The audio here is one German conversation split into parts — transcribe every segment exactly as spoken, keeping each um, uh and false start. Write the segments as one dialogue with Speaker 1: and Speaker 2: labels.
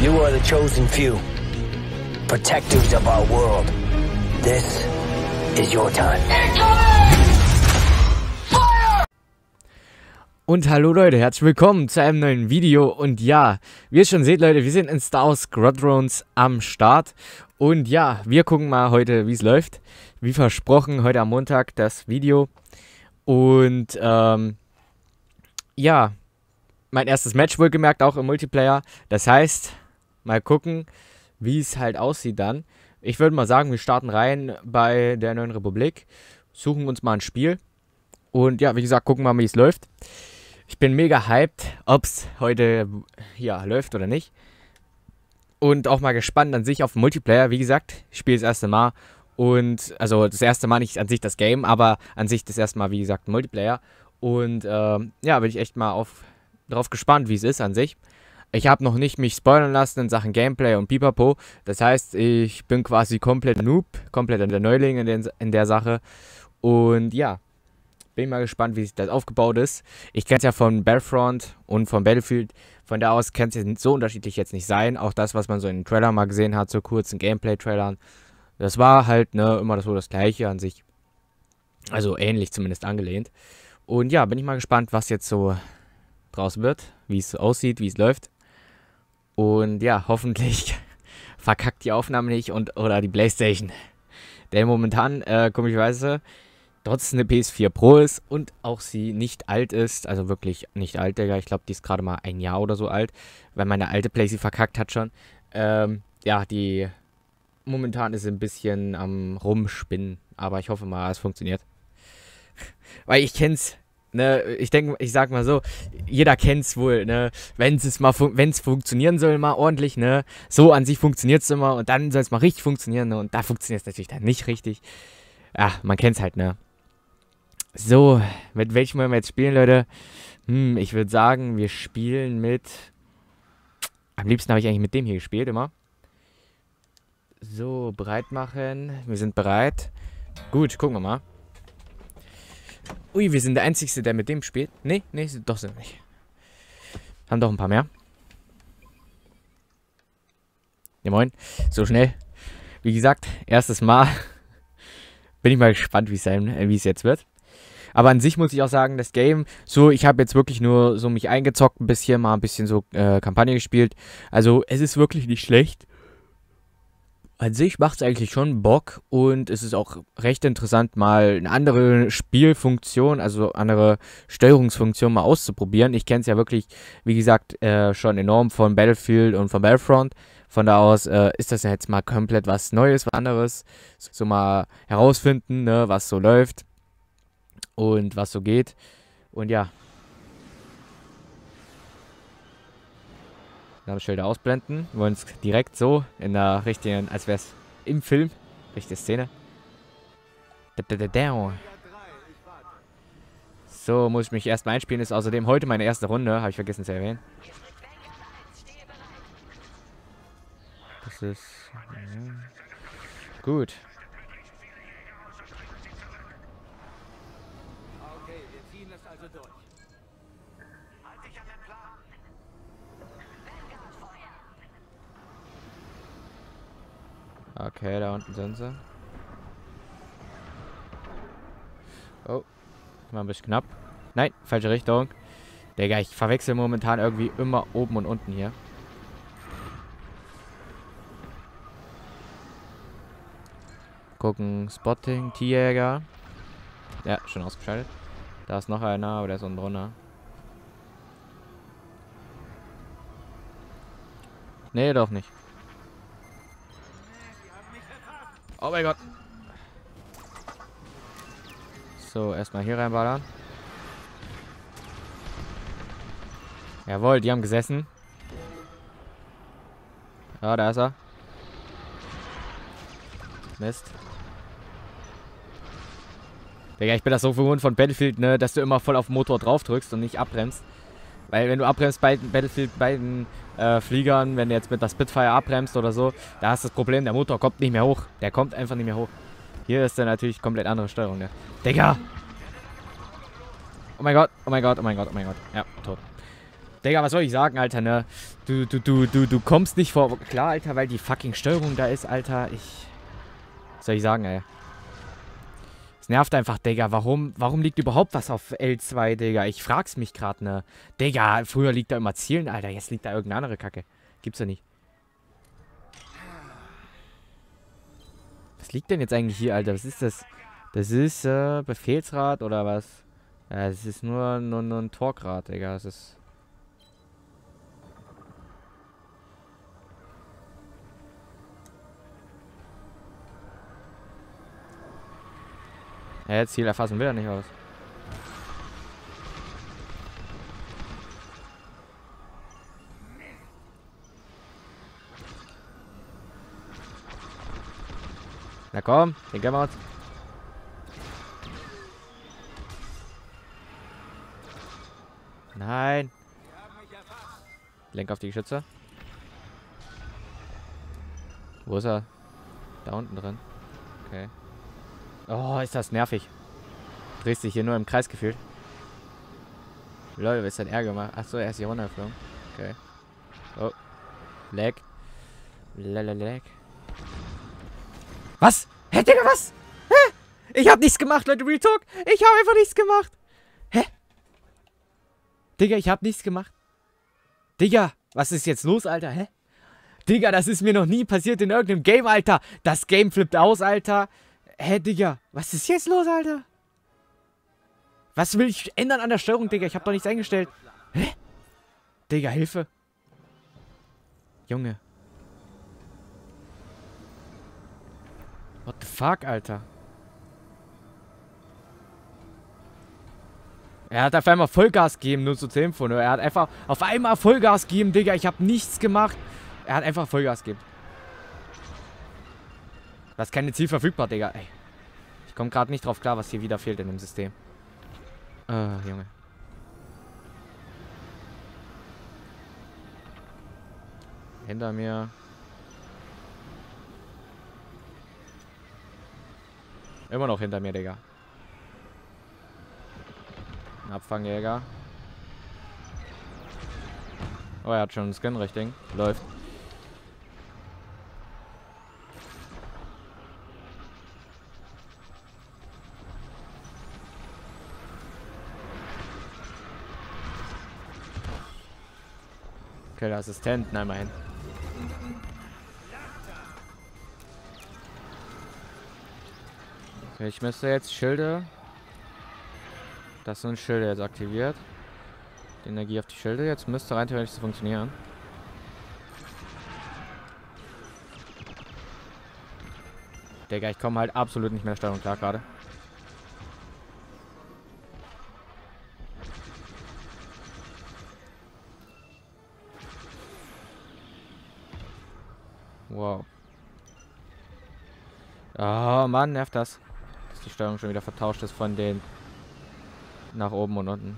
Speaker 1: You are the chosen few, protectors of our world. This is your time.
Speaker 2: Und hallo Leute, herzlich willkommen zu einem neuen Video. Und ja, wie ihr schon seht Leute, wir sind in Star Wars Squadrons am Start. Und ja, wir gucken mal heute, wie es läuft. Wie versprochen, heute am Montag das Video. Und ähm, ja, mein erstes Match wohlgemerkt auch im Multiplayer. Das heißt, mal gucken, wie es halt aussieht dann. Ich würde mal sagen, wir starten rein bei der Neuen Republik. Suchen uns mal ein Spiel. Und ja, wie gesagt, gucken wir mal, wie es läuft. Ich bin mega hyped, ob es heute ja, läuft oder nicht. Und auch mal gespannt an sich auf den Multiplayer. Wie gesagt, ich spiele das erste Mal. Und, also das erste Mal nicht an sich das Game, aber an sich das erste Mal, wie gesagt, Multiplayer. Und ähm, ja, bin ich echt mal auf, drauf gespannt, wie es ist an sich. Ich habe noch nicht mich spoilern lassen in Sachen Gameplay und Pipapo. Das heißt, ich bin quasi komplett Noob, komplett der Neuling in, den, in der Sache. Und ja, bin mal gespannt, wie sich das aufgebaut ist. Ich kenne es ja von Battlefront und von Battlefield. Von da aus kann es jetzt so unterschiedlich jetzt nicht sein. Auch das, was man so in den Trailern mal gesehen hat, so kurzen Gameplay-Trailern. Das war halt ne, immer so das Gleiche an sich. Also ähnlich zumindest angelehnt. Und ja, bin ich mal gespannt, was jetzt so draus wird. Wie es aussieht, wie es läuft. Und ja, hoffentlich verkackt die Aufnahme nicht und oder die Playstation. Der momentan, äh, komischerweise, trotz es eine P S vier Pro ist und auch sie nicht alt ist, also wirklich nicht alt, Digga. Ich glaube, die ist gerade mal ein Jahr oder so alt, weil meine alte Playstation verkackt hat schon. Ähm, ja, die momentan ist ein bisschen am Rumspinnen, aber ich hoffe mal, es funktioniert. Weil ich kenn's. Ne, ich denke, ich sag mal so, jeder kennt's wohl, ne, wenn es mal, wenn es funktionieren soll, mal ordentlich, ne, so an sich funktioniert's immer und dann soll es mal richtig funktionieren, ne, und da funktioniert es natürlich dann nicht richtig. Ja, man kennt's halt, ne. So, mit welchem wollen wir jetzt spielen, Leute? Hm, ich würde sagen, wir spielen mit, am liebsten habe ich eigentlich mit dem hier gespielt, immer. So, bereit machen, wir sind bereit. Gut, gucken wir mal. Ui, wir sind der Einzige, der mit dem spielt. Nee, nee, doch sind wir nicht. Haben doch ein paar mehr. Ja, moin. So schnell. Wie gesagt, erstes Mal. Bin ich mal gespannt, wie es sein, wie es jetzt wird. Aber an sich muss ich auch sagen, das Game, so, ich habe jetzt wirklich nur so mich eingezockt, ein bisschen, mal ein bisschen so äh, Kampagne gespielt. Also, es ist wirklich nicht schlecht. An sich macht es eigentlich schon Bock und es ist auch recht interessant, mal eine andere Spielfunktion, also andere Steuerungsfunktion mal auszuprobieren. Ich kenne es ja wirklich, wie gesagt, äh, schon enorm von Battlefield und von Battlefront. Von da aus äh, ist das ja jetzt mal komplett was Neues, was anderes. So mal herausfinden, ne, was so läuft und was so geht. Und ja. Namensschilder ausblenden. Wir wollen es direkt so in der richtigen, als wäre es im Film. Richtige Szene. So, muss ich mich erstmal einspielen. Ist außerdem heute meine erste Runde. Habe ich vergessen zu erwähnen. Das ist... Ja. Gut.
Speaker 3: Okay, wir ziehen das also durch.
Speaker 2: Okay, da unten sind sie. Oh, war ein bisschen knapp. Nein, falsche Richtung. Digga, ich verwechsel momentan irgendwie immer oben und unten hier. Gucken, Spotting, T-Jäger. Ja, schon ausgeschaltet. Da ist noch einer, aber der ist unten drunter. Nee, doch nicht. Oh mein Gott. So, erstmal hier reinballern. Jawohl, die haben gesessen. Ja, da ist er. Mist. Digga, ich bin das so gewohnt von Battlefield, ne, dass du immer voll auf den Motor drauf drückst und nicht abbremst. Weil wenn du abbremst bei Battlefield, bei den äh, Fliegern, wenn du jetzt mit der Spitfire abbremst oder so, da hast du das Problem, der Motor kommt nicht mehr hoch. Der kommt einfach nicht mehr hoch. Hier ist dann natürlich komplett andere Steuerung, ne. Digga! Oh mein Gott, oh mein Gott, oh mein Gott, oh mein Gott. Ja, tot. Digga, was soll ich sagen, Alter, ne? Du, du, du, du, du kommst nicht vor... Klar, Alter, weil die fucking Steuerung da ist, Alter. Ich... Was soll ich sagen, ey? Es nervt einfach, Digga. Warum, warum liegt überhaupt was auf L zwei, Digga? Ich frag's mich gerade, ne? Digga, früher liegt da immer Zielen, Alter. Jetzt liegt da irgendeine andere Kacke. Gibt's ja nicht. Was liegt denn jetzt eigentlich hier, Alter? Was ist das? Das ist, äh, Befehlsrad oder was? Ja, es ist nur, nur, nur ein Torgrad, Digga. Das ist... Ja, Ziel erfassen will er nicht aus. Na komm, den gehen wir uns. Nein. Lenk auf die Geschütze. Wo ist er? Da unten drin. Okay. Oh, ist das nervig. Drehst dich hier nur im Kreis gefühlt. Lol, was ist denn Ärger gemacht? Achso, er ist hier runtergeflogen. Okay. Oh. Lag. Lag. Was? Hä, Digga, was? Hä? Ich hab nichts gemacht, Leute, Real Talk. Ich hab einfach nichts gemacht. Hä? Digga, ich hab nichts gemacht. Digga, was ist jetzt los, Alter? Hä? Digga, das ist mir noch nie passiert in irgendeinem Game, Alter. Das Game flippt aus, Alter. Hä, Digga? Was ist jetzt los, Alter? Was will ich ändern an der Steuerung, Digga? Ich hab doch nichts eingestellt. Hä? Digga, Hilfe. Junge. What the fuck, Alter? Er hat auf einmal Vollgas gegeben, nur so zur Info. Ne? Er hat einfach auf einmal Vollgas gegeben, Digga. Ich hab nichts gemacht. Er hat einfach Vollgas gegeben. Da ist keine Ziel verfügbar, Digga. Ey. Ich komme gerade nicht drauf klar, was hier wieder fehlt in dem System. Ah, Junge. Hinter mir. Immer noch hinter mir, Digga. Ein Abfangjäger. Oh, er hat schon einen Skin, richtig. Läuft. Okay, der Assistent, nein, mal hin. Okay, ich müsste jetzt Schilde. Das sind Schilde jetzt aktiviert. Die Energie auf die Schilde. Jetzt müsste rein theoretisch funktionieren. Digga, ich komme halt absolut nicht mehr der Steuerung klar gerade. Wow. Oh Mann, nervt das. Dass die Steuerung schon wieder vertauscht ist von den nach oben und unten.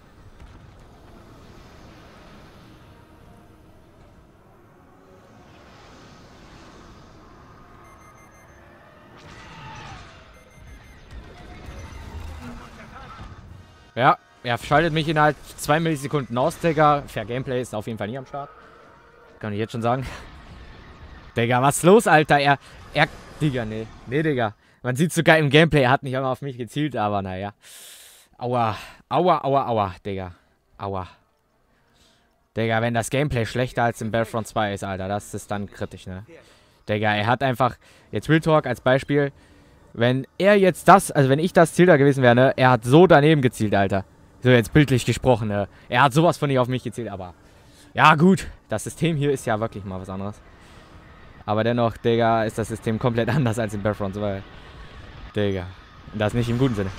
Speaker 2: Ja, er schaltet mich innerhalb zwei Millisekunden aus, Digga. Fair Gameplay ist auf jeden Fall nie am Start. Kann ich jetzt schon sagen. Digga, was ist los, Alter? Er, er, Digga, nee. Nee, Digga. Man sieht sogar im Gameplay, er hat nicht einmal auf mich gezielt, aber naja. Aua. Aua, aua, aua, Digga. Aua. Digga, wenn das Gameplay schlechter als im Battlefront zwei ist, Alter, das ist dann kritisch, ne? Digga, er hat einfach, jetzt Real Talk als Beispiel, wenn er jetzt das, also wenn ich das Ziel da gewesen wäre, ne, er hat so daneben gezielt, Alter. So jetzt bildlich gesprochen, ne? Er hat sowas von nicht auf mich gezielt, aber ja gut, das System hier ist ja wirklich mal was anderes. Aber dennoch, Digga, ist das System komplett anders als in Battlefront zwei. Digga. Und das nicht im guten Sinne.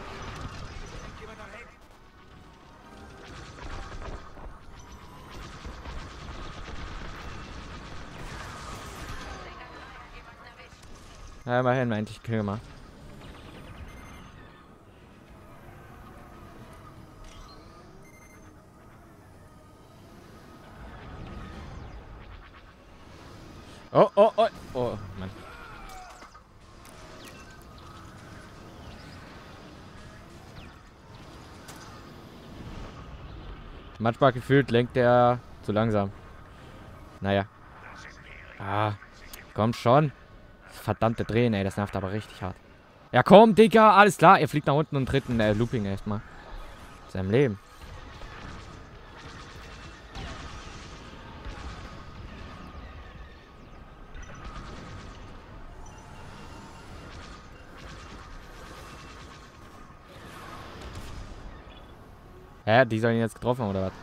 Speaker 2: Ja, immerhin, mal endlich Kill gemacht. Oh, oh, oh, oh, Mann. Manchmal gefühlt lenkt der zu langsam. Naja. Ah, komm schon. Das verdammte Drehen, ey, das nervt aber richtig hart. Ja, komm, Digga, alles klar. Er fliegt nach unten und tritt ein äh, Looping erstmal. Seinem Leben. Hä, die sollen ihn jetzt getroffen haben, oder was?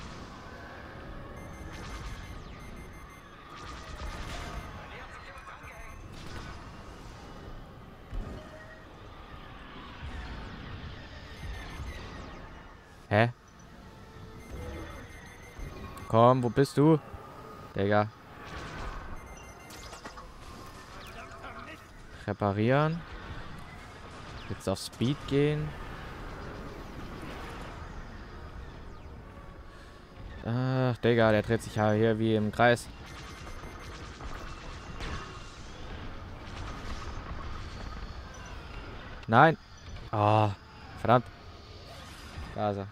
Speaker 2: Hä? Komm, wo bist du? Digga. Reparieren. Jetzt auf Speed gehen. Ach, Digga, der dreht sich ja hier wie im Kreis. Nein. Oh, verdammt. Da ist er.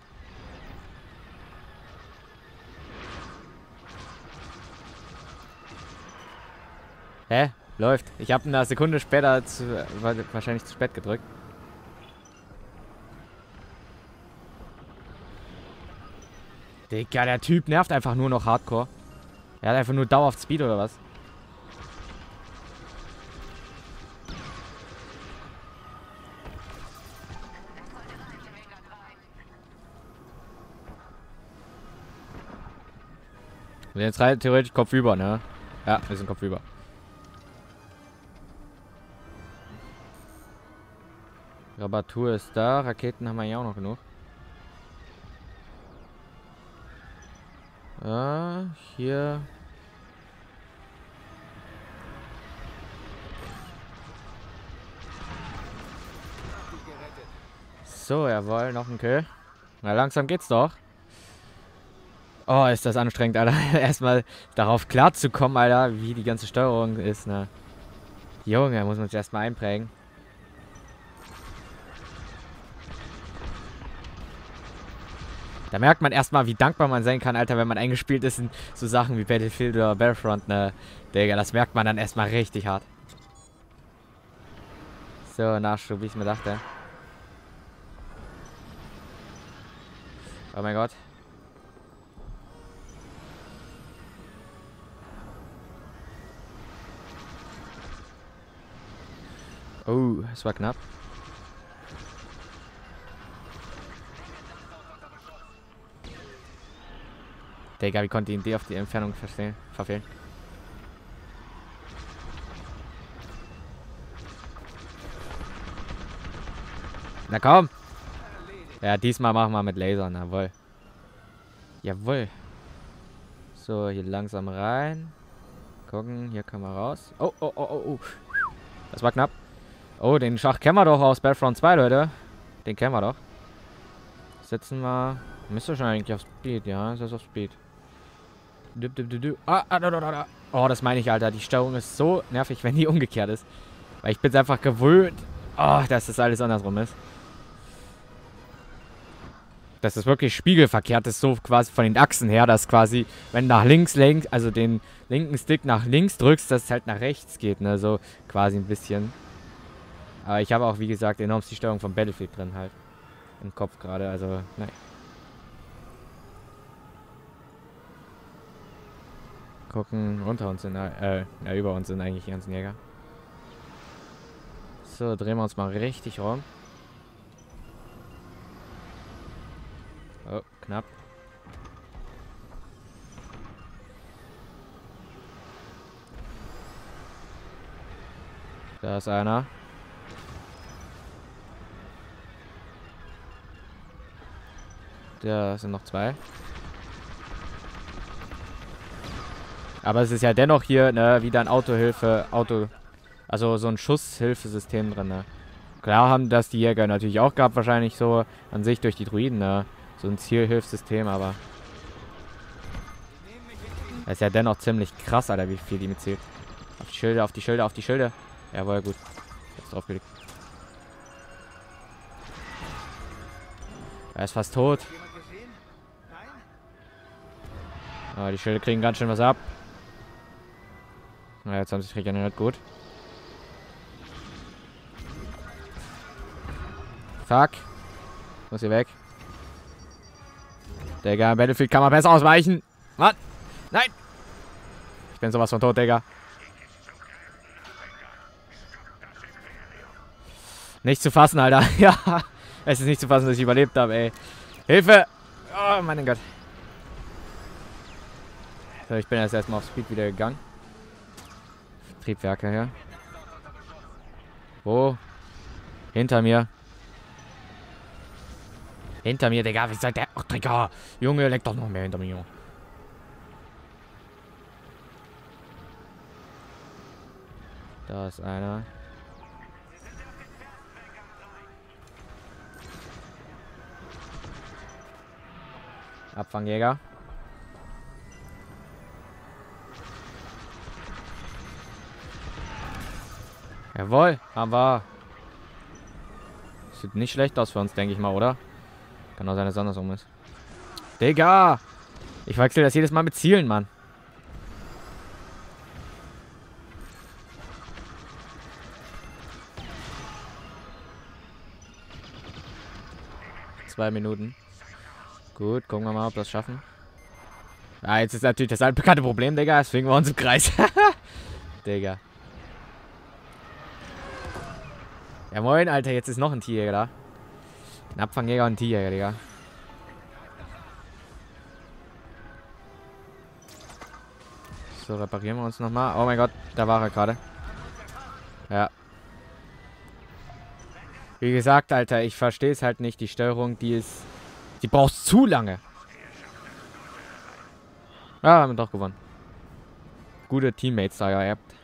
Speaker 2: Hä? Läuft. Ich habe eine Sekunde später zu, wahrscheinlich zu spät gedrückt. Digga, der Typ nervt einfach nur noch hardcore. Er hat einfach nur dauerhaft Speed oder was? Wir sind jetzt rein theoretisch kopfüber, ne? Ja, wir sind kopfüber. Reparatur ist da. Raketen haben wir ja auch noch genug. Ah, hier. So, jawohl, noch ein Kill. Na, langsam geht's doch. Oh, ist das anstrengend, Alter. Erstmal darauf klarzukommen, Alter, wie die ganze Steuerung ist, ne? Junge, muss man sich erstmal einprägen. Da merkt man erstmal, wie dankbar man sein kann, Alter, wenn man eingespielt ist in so Sachen wie Battlefield oder Battlefront, ne? Digga, das merkt man dann erstmal richtig hart. So, Nachschub, wie ich mir dachte. Oh mein Gott. Oh, es war knapp. Digga, wie konnte ihn die auf die Entfernung verfehlen? Na komm! Ja, diesmal machen wir mit Lasern, jawohl. Jawohl. So, hier langsam rein. Gucken, hier können wir raus. Oh, oh, oh, oh, oh. Das war knapp. Oh, den Schach kennen wir doch aus Battlefront zwei, Leute. Den kennen wir doch. Setzen wir... Müsste schon eigentlich auf Speed, ja. Ist das auf Speed. Ah, ah, da, da, da. Oh, das meine ich, Alter. Die Steuerung ist so nervig, wenn die umgekehrt ist. Weil ich bin es einfach gewöhnt. Oh, dass das alles andersrum ist. Dass es wirklich spiegelverkehrt ist, so quasi von den Achsen her, dass quasi, wenn nach links lenkt, also den linken Stick nach links drückst, dass es halt nach rechts geht, ne, so quasi ein bisschen. Aber ich habe auch, wie gesagt, enorm die Steuerung von Battlefield drin halt. Im Kopf gerade, also, nein. Gucken, unter uns sind, äh, ja, über uns sind eigentlich die ganzen Jäger. So, drehen wir uns mal richtig rum. Oh, knapp. Da ist einer. Da sind noch zwei. Aber es ist ja dennoch hier, ne, wieder ein Autohilfe, Auto, also so ein Schusshilfesystem drin, ne. Klar haben das die Jäger natürlich auch gehabt, wahrscheinlich so an sich durch die Druiden, ne. So ein Zielhilfssystem, aber das ist ja dennoch ziemlich krass, Alter, wie viel die mitzählt. Auf die Schilde, auf die Schilde, auf die Schilde. Jawohl, gut. Jetzt draufgelegt. Er ist fast tot. Aber die Schilde kriegen ganz schön was ab. Na, jetzt haben sie sich regeneriert. Gut. Fuck. Muss hier weg. Digga, Battlefield kann man besser ausweichen. Mann. Nein. Ich bin sowas von tot, Digga. Nicht zu fassen, Alter. Ja. Es ist nicht zu fassen, dass ich überlebt habe, ey. Hilfe. Oh, mein Gott. So, ich bin jetzt erstmal auf Speed wieder gegangen. Triebwerke hier. Wo? Hinter mir. Hinter mir, Digga. Wie seid der? Ach, Digga. Junge, leck doch noch mehr hinter mir, Junge. Da ist einer. Abfangjäger. Jawohl, haben wir. Sieht nicht schlecht aus für uns, denke ich mal, oder? Kann auch sein, dass es andersrum ist. Digga! Ich wechsle das jedes Mal mit Zielen, Mann. Zwei Minuten. Gut, gucken wir mal, ob wir das schaffen. Ah, jetzt ist natürlich das altbekannte Problem, Digga. Deswegen wir uns im Kreis. Digga. Ja moin, Alter, jetzt ist noch ein Tierjäger da. Ein Abfangjäger und ein Tierjäger, Digga. So, reparieren wir uns nochmal. Oh mein Gott, da war er gerade. Ja. Wie gesagt, Alter, ich verstehe es halt nicht. Die Steuerung, die ist... Die braucht zu lange. Ja, haben wir doch gewonnen. Gute Teammates da gehabt.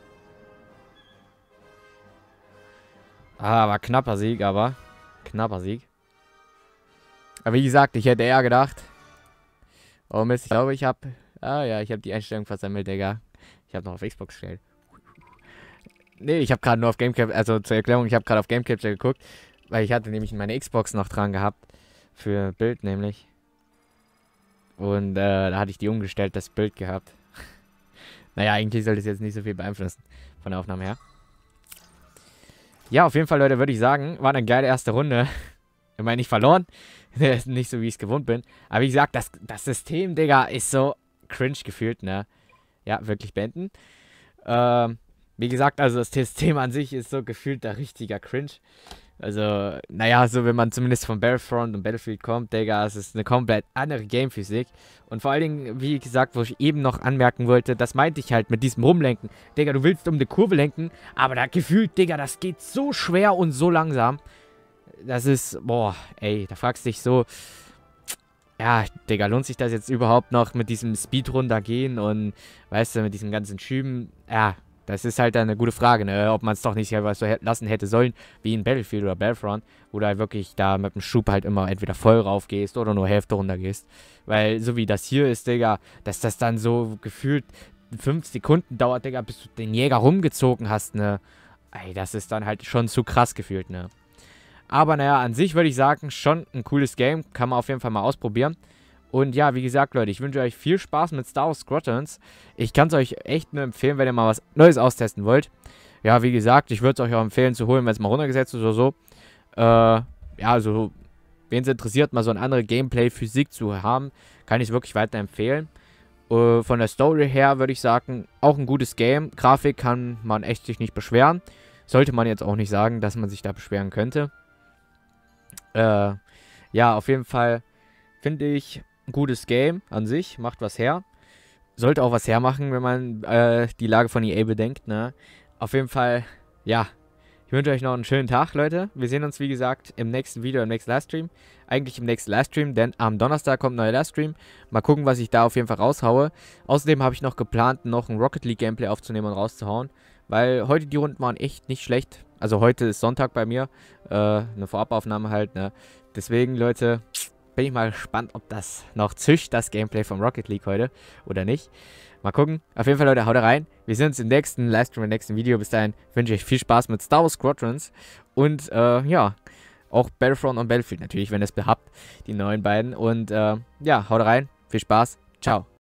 Speaker 2: Ah, war knapper Sieg, aber. Knapper Sieg. Aber wie gesagt, ich hätte eher gedacht. Oh Mist, ich glaube, ich habe. Ah ja, ich habe die Einstellung versammelt, Digga. Ich habe noch auf Xbox gestellt. Nee, ich habe gerade nur auf Gamecap, also zur Erklärung, ich habe gerade auf Gamecapture geguckt, weil ich hatte nämlich meine Xbox noch dran gehabt. Für Bild nämlich. Und äh, da hatte ich die umgestellt, das Bild gehabt. Naja, eigentlich sollte es jetzt nicht so viel beeinflussen von der Aufnahme her. Ja, auf jeden Fall, Leute, würde ich sagen, war eine geile erste Runde. Ich meine, nicht verloren. Nicht so, wie ich es gewohnt bin. Aber wie gesagt, das, das System, Digga, ist so cringe gefühlt, ne? Ja, wirklich beenden. Ähm, wie gesagt, also das System an sich ist so gefühlt der richtiger Cringe. Also, naja, so wenn man zumindest von Battlefront und Battlefield kommt, Digga, es ist eine komplett andere Gamephysik. Und vor allen Dingen, wie gesagt, wo ich eben noch anmerken wollte, das meinte ich halt mit diesem Rumlenken. Digga, du willst um eine Kurve lenken, aber da gefühlt, Digga, das geht so schwer und so langsam. Das ist, boah, ey, da fragst du dich so, ja, Digga, lohnt sich das jetzt überhaupt noch mit diesem Speed runtergehen und, weißt du, mit diesen ganzen Schüben, ja. Das ist halt eine gute Frage, ne? Ob man es doch nicht so lassen hätte sollen, wie in Battlefield oder Battlefront, wo du halt wirklich da mit dem Schub halt immer entweder voll rauf gehst oder nur Hälfte runter gehst. Weil so wie das hier ist, Digga, dass das dann so gefühlt fünf Sekunden dauert, Digga, bis du den Jäger rumgezogen hast, ne? Ey, das ist dann halt schon zu krass gefühlt, ne? Aber naja, an sich würde ich sagen, schon ein cooles Game, kann man auf jeden Fall mal ausprobieren. Und ja, wie gesagt, Leute, ich wünsche euch viel Spaß mit Star Wars Squadrons. Ich kann es euch echt nur empfehlen, wenn ihr mal was Neues austesten wollt. Ja, wie gesagt, ich würde es euch auch empfehlen zu holen, wenn es mal runtergesetzt ist oder so. Äh, ja, also, wen es interessiert, mal so eine andere Gameplay-Physik zu haben, kann ich es wirklich weiterempfehlen. Äh, von der Story her würde ich sagen, auch ein gutes Game. Grafik kann man echt sich nicht beschweren. Sollte man jetzt auch nicht sagen, dass man sich da beschweren könnte. Äh, ja, auf jeden Fall finde ich... Ein gutes Game an sich, macht was her. Sollte auch was hermachen, wenn man äh, die Lage von E A bedenkt, ne? Auf jeden Fall, ja. Ich wünsche euch noch einen schönen Tag, Leute. Wir sehen uns, wie gesagt, im nächsten Video, im nächsten Livestream. Eigentlich im nächsten Livestream, denn am Donnerstag kommt ein neuer Livestream. Mal gucken, was ich da auf jeden Fall raushaue. Außerdem habe ich noch geplant, noch ein Rocket League Gameplay aufzunehmen und rauszuhauen. Weil heute die Runden waren echt nicht schlecht. Also heute ist Sonntag bei mir. Äh, eine Vorabaufnahme halt, ne? Deswegen, Leute... Bin ich mal gespannt, ob das noch zischt, das Gameplay vom Rocket League heute oder nicht. Mal gucken. Auf jeden Fall, Leute, haut rein. Wir sehen uns im nächsten Livestream, im nächsten Video. Bis dahin wünsche ich euch viel Spaß mit Star Wars Squadrons. Und, äh, ja, auch Battlefront und Battlefield natürlich, wenn ihr es behabt, die neuen beiden. Und, äh, ja, haut rein. Viel Spaß. Ciao.